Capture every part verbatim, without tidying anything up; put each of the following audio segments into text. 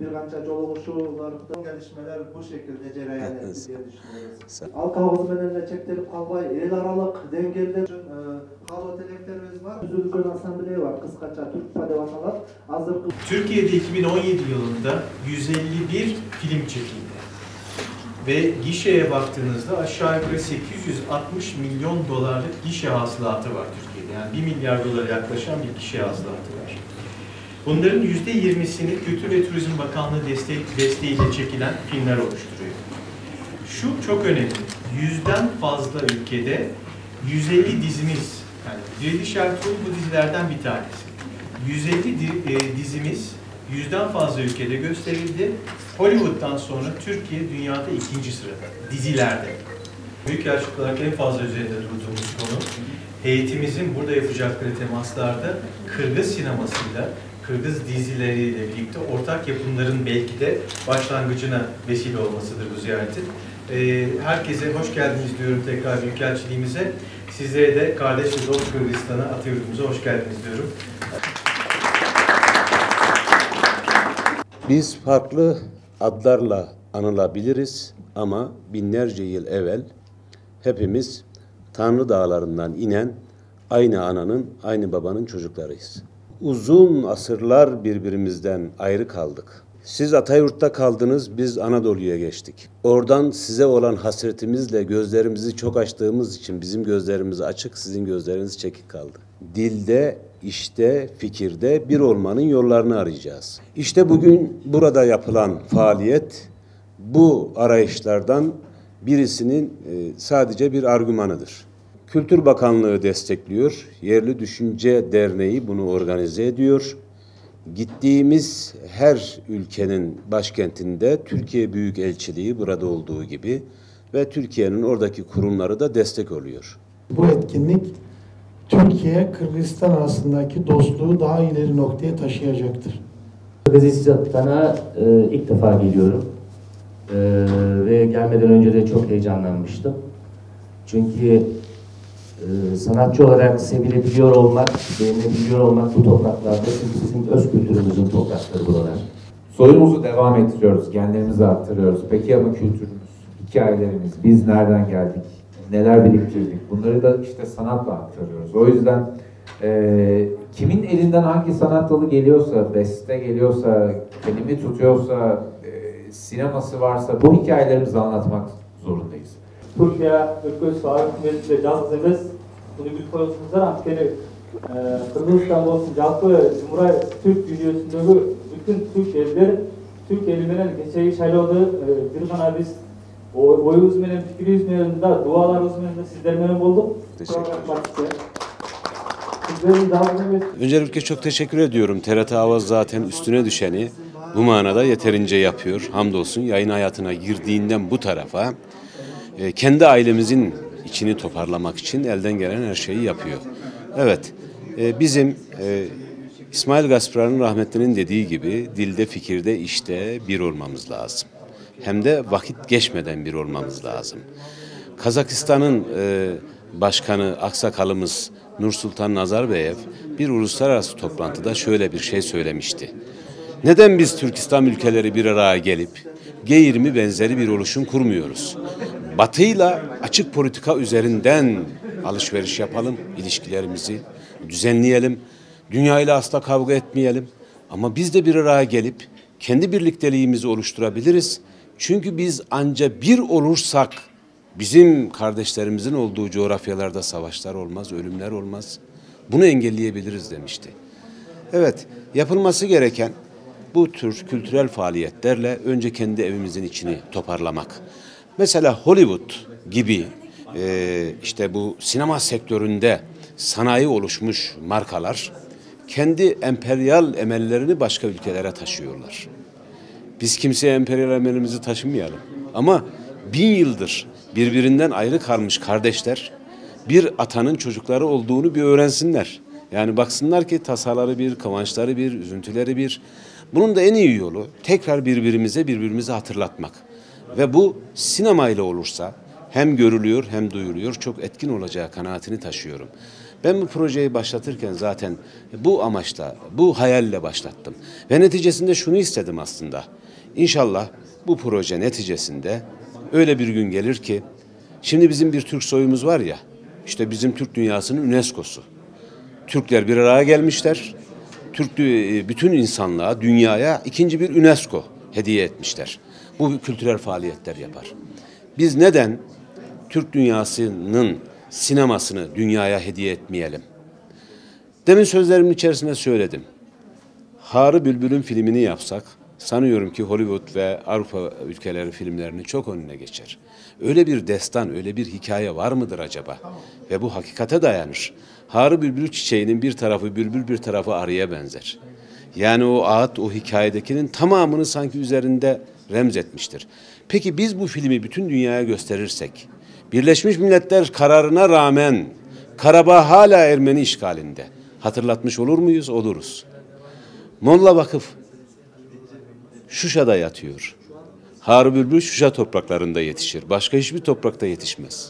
bir kança joluguşulardan gelişmeler bu şekilde cereyan etti diye düşünüyoruz. Alkabız menenle çektirip kalbay el aralık dengeler için kalı dileklerimiz var. Düzülgün asambleye var. Kıskaça Türk Padevanalar. Hazır... Türkiye'de iki bin on yedi yılında yüz elli bir film çekildi. Ve gişeye baktığınızda aşağı yukarı sekiz yüz altmış milyon dolarlık gişe hasılatı var Türkiye'de. Yani bir milyar dolara yaklaşan bir gişe hasılatı var. Bunların yüzde yirmisini Kültür ve Turizm Bakanlığı destek, desteğiyle çekilen filmler oluşturuyor. Şu çok önemli. Yüzden fazla ülkede yüz elli dizimiz, yani Diriliş Ertuğrul bu dizilerden bir tanesi. yüz elli dizimiz yüzden fazla ülkede gösterildi. Hollywood'dan sonra Türkiye dünyada ikinci sırada dizilerde. Büyükelçilik olarak en fazla üzerinde durduğumuz konu, heyetimizin burada yapacakları temaslarda Kırgız sinemasıyla, Kırgız dizileriyle birlikte ortak yapımların belki de başlangıcına vesile olmasıdır bu ziyaretin. Herkese hoş geldiniz diyorum tekrar Büyükelçiliğimize. Sizlere de kardeş ve dost Kırgızistan'a, Atayurt'umuza hoş geldiniz diyorum. Biz farklı adlarla anılabiliriz ama binlerce yıl evvel hepimiz Tanrı Dağları'ndan inen aynı ananın, aynı babanın çocuklarıyız. Uzun asırlar birbirimizden ayrı kaldık. Siz Atayurt'ta kaldınız, biz Anadolu'ya geçtik. Oradan size olan hasretimizle gözlerimizi çok açtığımız için bizim gözlerimiz açık, sizin gözleriniz çekik kaldı. Dilde, işte, fikirde bir olmanın yollarını arayacağız. İşte bugün burada yapılan faaliyet bu arayışlardan birisinin sadece bir argümanıdır. Kültür Bakanlığı destekliyor, Yerli Düşünce Derneği bunu organize ediyor. Gittiğimiz her ülkenin başkentinde Türkiye Büyükelçiliği burada olduğu gibi ve Türkiye'nin oradaki kurumları da destek oluyor. Bu etkinlik Türkiye-Kırgızistan arasındaki dostluğu daha ileri noktaya taşıyacaktır. Kırgızistan'a e, ilk defa geliyorum e, ve gelmeden önce de çok heyecanlanmıştım. Çünkü e, sanatçı olarak sevilebiliyor olmak, beğenilebiliyor olmak bu topraklarda, çünkü bizim öz kültürümüzün toprakları buralar. Soyumuzu devam ettiriyoruz, genlerimizi aktarıyoruz. Peki ama kültürümüz, hikayelerimiz, biz nereden geldik? Neler biriktirdik? Bunları da işte sanatla aktarıyoruz. O yüzden e, kimin elinden hangi sanat dalı geliyorsa, beste geliyorsa, kelime tutuyorsa, e, sineması varsa bu hikayelerimizi anlatmak zorundayız. Türkiye ülkesi hükümetiyle жалғыз емес, bunu bilip koyuyorsunuzlar. Ankeri Kırgızistan olsun, жалпы Cumhuriyet Türk dünyasındaki bütün Türk elleri, Türk elinden geçeyi şayladı bir gana biz oyunuz menen, fikriniz menen da, dualarınız menen de sizler menen olduk. Öncelikle çok teşekkür ediyorum. T R T Avaz zaten üstüne düşeni bu manada yeterince yapıyor. Hamdolsun yayın hayatına girdiğinden bu tarafa e, kendi ailemizin içini toparlamak için elden gelen her şeyi yapıyor. Evet, e, bizim e, İsmail Gaspar'ın rahmetlinin dediği gibi dilde, fikirde, işte bir olmamız lazım. Hem de vakit geçmeden bir olmamız lazım. Kazakistan'ın e, başkanı, aksakalımız Nursultan Nazarbayev bir uluslararası toplantıda şöyle bir şey söylemişti. Neden biz Türkistan ülkeleri bir araya gelip G yirmi benzeri bir oluşum kurmuyoruz? Batı'yla açık politika üzerinden alışveriş yapalım, ilişkilerimizi düzenleyelim, dünyayla asla kavga etmeyelim. Ama biz de bir araya gelip kendi birlikteliğimizi oluşturabiliriz. Çünkü biz anca bir olursak bizim kardeşlerimizin olduğu coğrafyalarda savaşlar olmaz, ölümler olmaz. Bunu engelleyebiliriz demişti. Evet, yapılması gereken bu tür kültürel faaliyetlerle önce kendi evimizin içini toparlamak. Mesela Hollywood gibi e, işte bu sinema sektöründe sanayi oluşmuş markalar kendi emperyal emellerini başka ülkelere taşıyorlar. Biz kimseye emperyal emelimizi taşımayalım. Ama bin yıldır birbirinden ayrı kalmış kardeşler bir atanın çocukları olduğunu bir öğrensinler. Yani baksınlar ki tasaları bir, kıvançları bir, üzüntüleri bir. Bunun da en iyi yolu tekrar birbirimize birbirimizi hatırlatmak. Ve bu sinemayla olursa hem görülüyor hem duyuluyor, çok etkin olacağı kanaatini taşıyorum. Ben bu projeyi başlatırken zaten bu amaçla, bu hayalle başlattım. Ve neticesinde şunu istedim aslında. İnşallah bu proje neticesinde öyle bir gün gelir ki, şimdi bizim bir Türk soyumuz var ya, işte bizim Türk dünyasının UNESCO'su. Türkler bir araya gelmişler. Türk bütün insanlığa, dünyaya ikinci bir UNESCO hediye etmişler. Bu kültürel faaliyetler yapar. Biz neden Türk dünyasının sinemasını dünyaya hediye etmeyelim? Demin sözlerimin içerisinde söyledim. Harı Bülbül'ün filmini yapsak, sanıyorum ki Hollywood ve Avrupa ülkeleri filmlerinin çok önüne geçer. Öyle bir destan, öyle bir hikaye var mıdır acaba? Ve bu hakikate dayanır. Harı Bülbül çiçeğinin bir tarafı bülbül, bir tarafı arıya benzer. Yani o ağıt, o hikayedekinin tamamını sanki üzerinde remzetmiştir. Peki biz bu filmi bütün dünyaya gösterirsek, Birleşmiş Milletler kararına rağmen Karabağ hala Ermeni işgalinde. Hatırlatmış olur muyuz? Oluruz. Molla Vakıf Şuşa'da yatıyor. Harı Bülbül Şuşa topraklarında yetişir. Başka hiçbir toprakta yetişmez.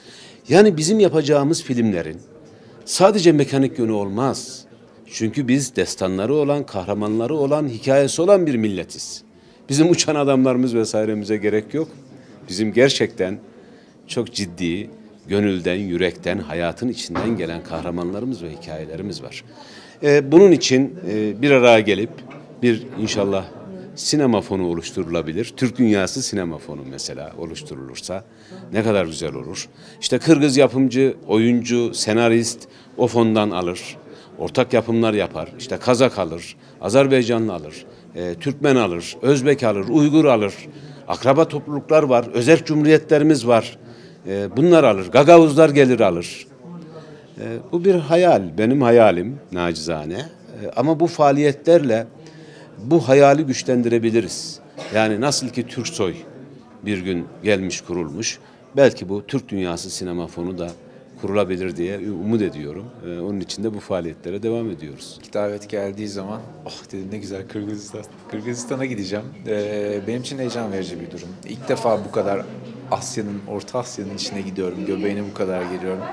Yani bizim yapacağımız filmlerin sadece mekanik yönü olmaz. Çünkü biz destanları olan, kahramanları olan, hikayesi olan bir milletiz. Bizim uçan adamlarımız vesairemize gerek yok. Bizim gerçekten çok ciddi, gönülden, yürekten, hayatın içinden gelen kahramanlarımız ve hikayelerimiz var. Ee, bunun için e, bir araya gelip bir inşallah sinema fonu oluşturulabilir. Türk Dünyası Sinema Fonu mesela oluşturulursa ne kadar güzel olur. İşte Kırgız yapımcı, oyuncu, senarist o fondan alır. Ortak yapımlar yapar. İşte Kazak alır, Azerbaycanlı alır, e, Türkmen alır, Özbek alır, Uygur alır. Akraba topluluklar var, özerk cumhuriyetlerimiz var. E, bunlar alır. Gagavuzlar gelir alır. E, bu bir hayal, benim hayalim nacizane. E, ama bu faaliyetlerle bu hayali güçlendirebiliriz. Yani nasıl ki Türksoy bir gün gelmiş kurulmuş, belki bu Türk Dünyası Sinema Fonu da kurulabilir diye umut ediyorum. Ee, onun için de bu faaliyetlere devam ediyoruz. Davet geldiği zaman, oh dedim ne güzel Kırgızistan. Kırgızistan'a gideceğim. Ee, benim için heyecan verici bir durum. İlk defa bu kadar Asya'nın, Orta Asya'nın içine gidiyorum. Göbeğine bu kadar geliyorum.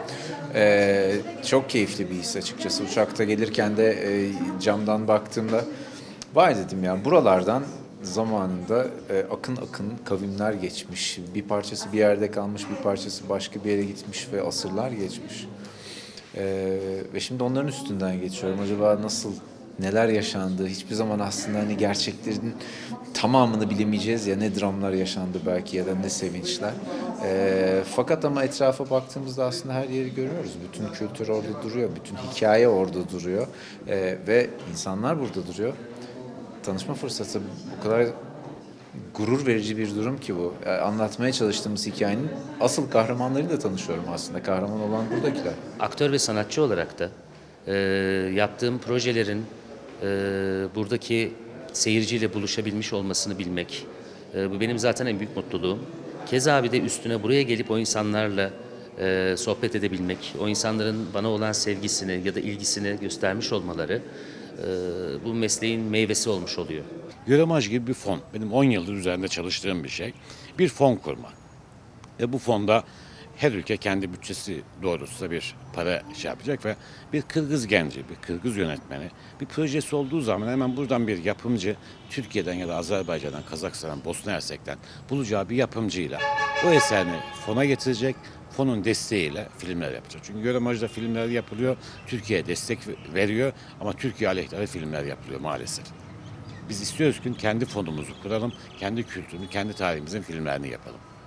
Ee, çok keyifli bir his açıkçası. Uçakta gelirken de e, camdan baktığımda vay dedim ya buralardan zamanında e, akın akın kavimler geçmiş. Bir parçası bir yerde kalmış, bir parçası başka bir yere gitmiş ve asırlar geçmiş. E, ve şimdi onların üstünden geçiyorum. Acaba nasıl, neler yaşandı? Hiçbir zaman aslında hani gerçeklerin tamamını bilemeyeceğiz ya, ne dramlar yaşandı belki ya da ne sevinçler. E, fakat ama etrafa baktığımızda aslında her yeri görüyoruz. Bütün kültür orada duruyor, bütün hikaye orada duruyor e, ve insanlar burada duruyor. Tanışma fırsatı o kadar gurur verici bir durum ki bu. Yani anlatmaya çalıştığımız hikayenin asıl kahramanlarıyla tanışıyorum aslında. Kahraman olan buradakiler. Aktör ve sanatçı olarak da e, yaptığım projelerin e, buradaki seyirciyle buluşabilmiş olmasını bilmek, e, bu benim zaten en büyük mutluluğum. Keza bir de üstüne buraya gelip o insanlarla e, sohbet edebilmek, o insanların bana olan sevgisini ya da ilgisini göstermiş olmaları bu mesleğin meyvesi olmuş oluyor. Göremaj gibi bir fon. Benim on yıldır üzerinde çalıştığım bir şey. Bir fon kurmak. Ve bu fonda her ülke kendi bütçesi doğrultusunda bir para şey yapacak ve bir Kırgız genci, bir Kırgız yönetmeni bir projesi olduğu zaman hemen buradan bir yapımcı Türkiye'den ya da Azerbaycan'dan, Kazakistan'dan, Bosna Hersek'ten bulacağı bir yapımcıyla o eserini fona getirecek. Fonun desteğiyle filmler yapacak. Çünkü Göremaj'da filmler yapılıyor, Türkiye'ye destek veriyor ama Türkiye aleyhtarı filmler yapılıyor maalesef. Biz istiyoruz ki kendi fonumuzu kuralım, kendi kültürünü, kendi tarihimizin filmlerini yapalım.